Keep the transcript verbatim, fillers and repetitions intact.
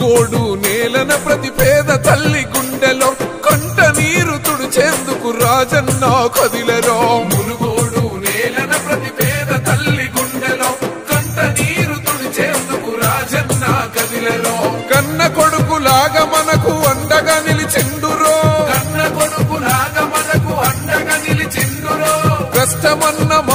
మునుగోడు నేలన ప్రతి పేద తల్లి గుండెలో కంట నీరు తుడిచేందుకు రాజన్న కదిలెరో మునుగోడు నేలన ప్రతి పేద తల్లి గుండెలో కంట నీరు తుడిచేందుకు రాజన్న కదిలెరో కన్న కొడుకులాగా మనకు అండగా నిలిచెండురో కన్న కొడుకులాగా మనకు అండగా నిలిచెండురో కష్టమన్న